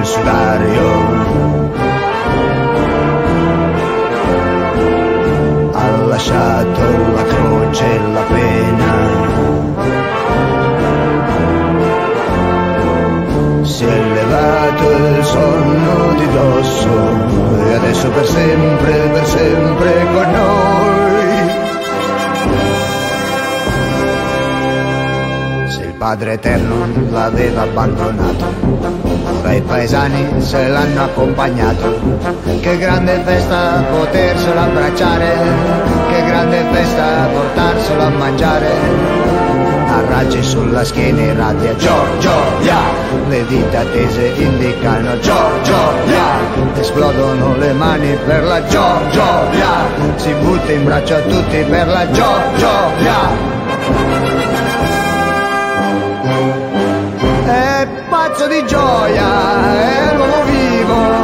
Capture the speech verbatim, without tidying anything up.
il sudario, ha lasciato la croce e la pena, si è levato il sonno di dosso e adesso per sempre, per sempre con noi. Se il Padre Eterno l'aveva abbandonato, ora i paesani se l'hanno accompagnato. Che grande festa poterselo abbracciare, che grande festa portarselo a mangiare. A raggi sulla schiena irradia Giorgio, yeah! Le dita tese indicano Giorgio, yeah! Esplodono le mani per la Giorgio, yeah! Si butta in braccio a tutti per la Giorgio, yeah! È pazzo di gioia, è l'uomo vivo,